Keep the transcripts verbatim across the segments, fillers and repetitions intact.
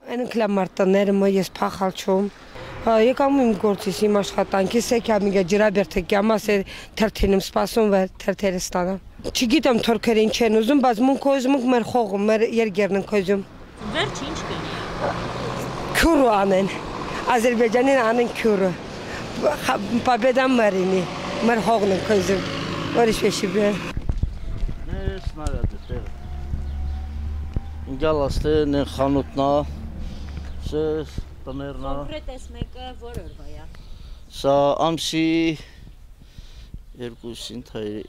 Այն կլամարտաները մը ես փախալ չում։ Եկամ իմ գործից իմ աշխատանքից եկամ իգա ջրաբերդը կամաս է թերթինում սպասում վեր թերթերը ստանամ։ Չգիտեմ թուրքերը ինչ են ուզում, բայց մունք ուզում ենք մեր խողում, մեր երգերն ենք ուզում։ Վերջ ինչ կնի։ Քյուրու անեն։ Ադրբեջանին անեն քյուրու։ Победа մերինի, մեր խողն ենք ուզում։ Որիշ վեշի բե։ Նես նարադը։ Գալաստը նե խանութնա տներնա։ Կոնկրետ ես մեկը որ օրվա է։ Սա ամսի երկուսին թայրի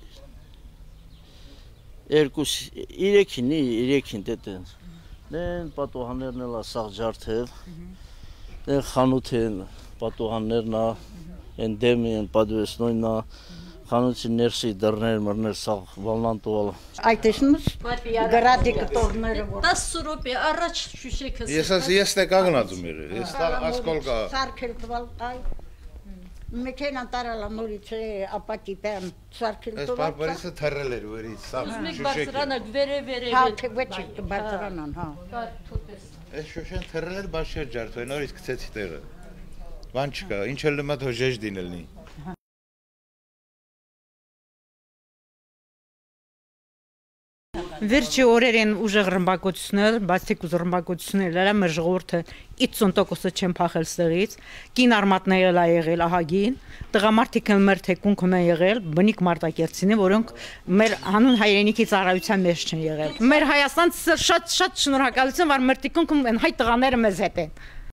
երկուս իրեքինի իրեքին դետեն։ Նեն պատուհաններն էլ ասաղ ջարդև։ Նեն խանութեն պատուհաններնա են դեմի են պատվեսնոյնա խանութի ներսի դռներ մռներ սաղ վալնանտուալ։ Այդ եսնուս գրադի կտորները որ։ տասը րոպե առաջ շուշեքս։ Ես ես տե կանգնածում էր։ Ես ասկոլկա։ Սարքել տվալ այ։ Մեքենան տարալա նորից է ապակի բան սարքել տվալ։ Ես բարբարիսը թռել էր վերից սա շուշեք։ Բարձրանակ վերը վերը։ Հա թե ոչ բարձրանան հա։ Ես շուշեն թռել էր բաշեր ջարդու նորից գցեցի տեղը։ Բան չկա, ինչ էլ նմա թո ժեժ դինելնի։ Վերջի օրերին ուժեղ ռմբակոծություններ, բացիկ ուժ ռմբակոծությունները մեր ժողովուրդը ութսուն տոկոս չեն փախել ստեղից, կին արմատներ ա եղել ահագին, տղամարդիկ են մեր թեկունքում են եղել, բնիկ մարտակերտցիներ, որոնք մեր հանուն հայրենիքի ծառայության մեջ չեն եղել։ Մեր Հայաստան շատ շատ շնորհակալություն, որ մեր թեկունքում են հայ տղաները մեզ հետ են։